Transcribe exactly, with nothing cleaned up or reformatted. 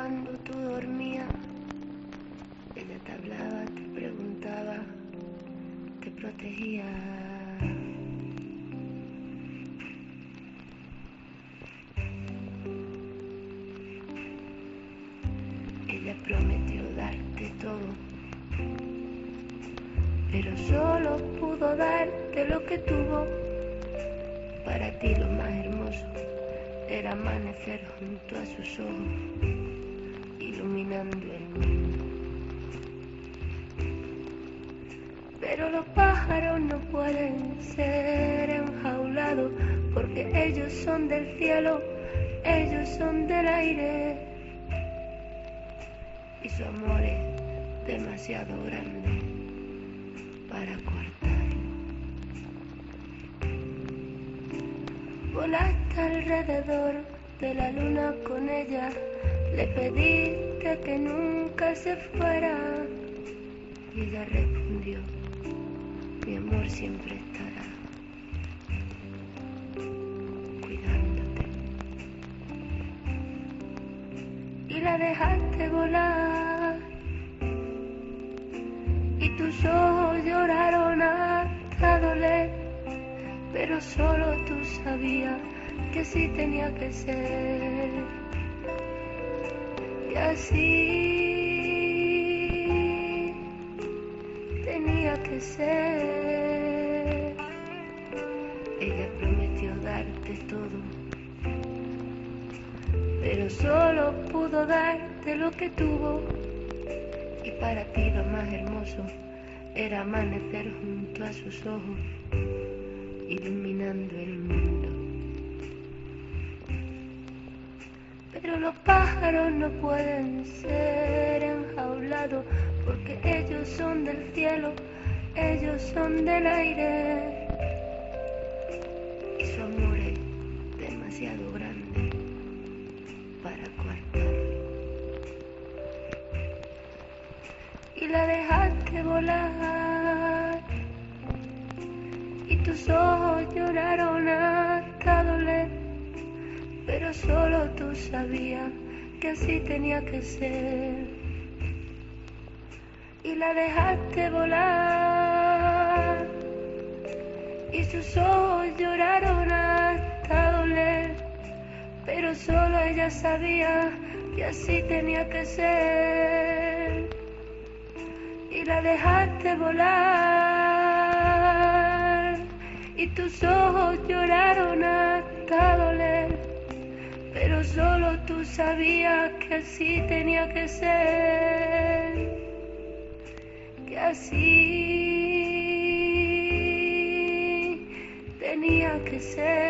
cuando tú dormías. Ella te hablaba, te preguntaba, te protegía. Ella prometió darte todo, pero solo pudo darte lo que tuvo. Para ti lo más hermoso era amanecer junto a sus ojos, iluminando el mundo. Pero los pájaros no pueden ser enjaulados, porque ellos son del cielo, ellos son del aire. Y su amor es demasiado grande para cortarlo. Volaste alrededor de la luna con ella, le pediste que nunca se fuera, y ella respondió: mi amor siempre estará cuidándote. Y la dejaste volar, y tus ojos lloraron hasta doler, pero solo tú sabías que así tenía que ser. Y así tenía que ser. Ella prometió darte todo, pero solo pudo darte lo que tuvo. Y para ti lo más hermoso era amanecer junto a sus ojos, iluminando el mundo. Pero los pájaros no pueden ser enjaulados, porque ellos son del cielo, ellos son del aire. Y su amor es demasiado grande para cortarlo. Y la dejaste volar, y tus ojos lloraron hasta doler, pero solo tú sabías que así tenía que ser. Y la dejaste volar, y sus ojos lloraron hasta doler, pero solo ella sabía que así tenía que ser. Y la dejaste volar, y tus ojos lloraron hasta doler, pero solo tú sabías que así tenía que ser, que así tenía que ser.